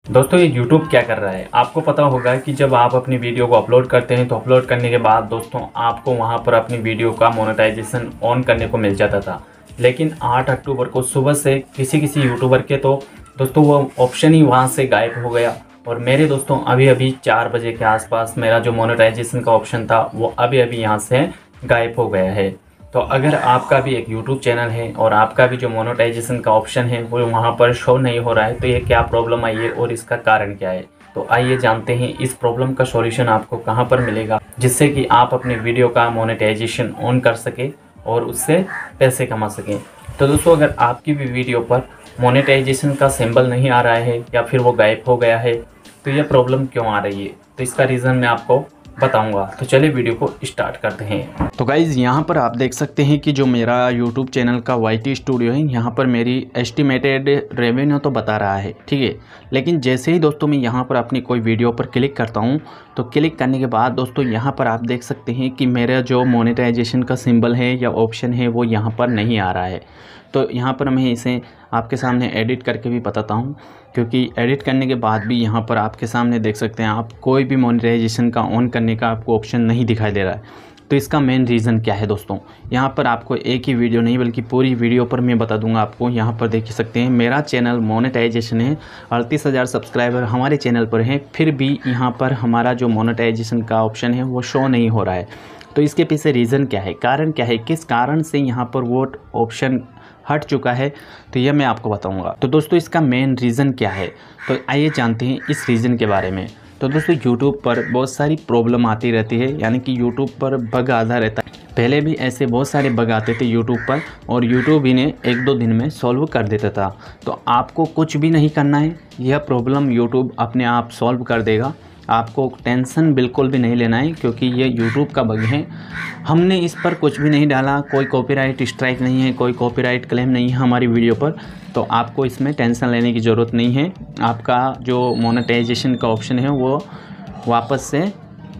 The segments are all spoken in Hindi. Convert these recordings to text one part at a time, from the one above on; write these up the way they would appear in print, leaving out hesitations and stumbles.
दोस्तों ये YouTube क्या कर रहा है, आपको पता होगा कि जब आप अपनी वीडियो को अपलोड करते हैं तो अपलोड करने के बाद दोस्तों आपको वहां पर अपनी वीडियो का मोनेटाइजेशन ऑन करने को मिल जाता था। लेकिन 8 अक्टूबर को सुबह से किसी किसी यूट्यूबर के तो दोस्तों वो ऑप्शन ही वहां से गायब हो गया। और मेरे दोस्तों अभी अभी 4 बजे के आसपास मेरा जो मोनेटाइजेशन का ऑप्शन था वो अभी अभी यहाँ से गायब हो गया है। तो अगर आपका भी एक यूट्यूब चैनल है और आपका भी जो मोनेटाइजेशन का ऑप्शन है वो वहाँ पर शो नहीं हो रहा है तो ये क्या प्रॉब्लम आई है और इसका कारण क्या है, तो आइए जानते हैं इस प्रॉब्लम का सॉल्यूशन आपको कहाँ पर मिलेगा, जिससे कि आप अपने वीडियो का मोनेटाइजेशन ऑन कर सके और उससे पैसे कमा सकें। तो दोस्तों अगर आपकी भी वीडियो पर मोनेटाइजेशन का सिंबल नहीं आ रहा है या फिर वो गायब हो गया है तो यह प्रॉब्लम क्यों आ रही है, तो इसका रीज़न मैं आपको बताऊंगा। तो चलिए वीडियो को स्टार्ट करते हैं। तो गाइज़ यहाँ पर आप देख सकते हैं कि जो मेरा यूट्यूब चैनल का YT स्टूडियो है, यहाँ पर मेरी एस्टिमेटेड रेवेन्यू तो बता रहा है, ठीक है। लेकिन जैसे ही दोस्तों मैं यहाँ पर अपनी कोई वीडियो पर क्लिक करता हूँ तो क्लिक करने के बाद दोस्तों यहाँ पर आप देख सकते हैं कि मेरा जो मोनेटाइजेशन का सिंबल है या ऑप्शन है वो यहाँ पर नहीं आ रहा है। तो यहाँ पर मैं इसे आपके सामने एडिट करके भी बताता हूँ, क्योंकि एडिट करने के बाद भी यहाँ पर आपके सामने देख सकते हैं आप कोई भी मोनेटाइजेशन का ऑन करने का आपको ऑप्शन नहीं दिखाई दे रहा है। तो इसका मेन रीज़न क्या है दोस्तों, यहाँ पर आपको एक ही वीडियो नहीं बल्कि पूरी वीडियो पर मैं बता दूंगा आपको। यहाँ पर देख सकते हैं मेरा चैनल मोनेटाइजेशन है, 38,000 सब्सक्राइबर हमारे चैनल पर हैं, फिर भी यहाँ पर हमारा जो मोनेटाइजेशन का ऑप्शन है वो शो नहीं हो रहा है। तो इसके पीछे रीज़न क्या है, कारण क्या है, किस कारण से यहाँ पर वो ऑप्शन हट चुका है, तो यह मैं आपको बताऊंगा। तो दोस्तों इसका मेन रीज़न क्या है, तो आइए जानते हैं इस रीज़न के बारे में। तो दोस्तों यूट्यूब पर बहुत सारी प्रॉब्लम आती रहती है, यानी कि यूट्यूब पर बग आता रहता है। पहले भी ऐसे बहुत सारे बग आते थे यूट्यूब पर और यूट्यूब इन्हें 1-2 दिन में सॉल्व कर देता था। तो आपको कुछ भी नहीं करना है, यह प्रॉब्लम यूट्यूब अपने आप सॉल्व कर देगा। आपको टेंशन बिल्कुल भी नहीं लेना है, क्योंकि ये यूट्यूब का बग है। हमने इस पर कुछ भी नहीं डाला, कोई कॉपीराइट स्ट्राइक नहीं है, कोई कॉपीराइट क्लेम नहीं है हमारी वीडियो पर। तो आपको इसमें टेंशन लेने की ज़रूरत नहीं है। आपका जो मोनेटाइजेशन का ऑप्शन है वो वापस से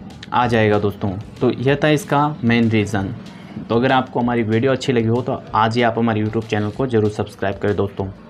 आ जाएगा दोस्तों। तो यह था इसका मेन रीज़न। तो अगर आपको हमारी वीडियो अच्छी लगी हो तो आज ही आप हमारे यूट्यूब चैनल को ज़रूर सब्सक्राइब करें दोस्तों।